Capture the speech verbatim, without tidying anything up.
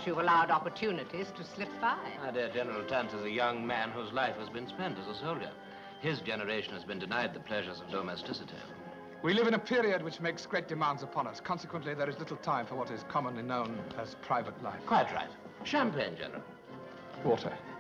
You've allowed opportunities to slip by. My dear General Tant is a young man whose life has been spent as a soldier. His generation has been denied the pleasures of domesticity. We live in a period which makes great demands upon us. Consequently, there is little time for what is commonly known as private life. Quite right. Champagne, General. Water.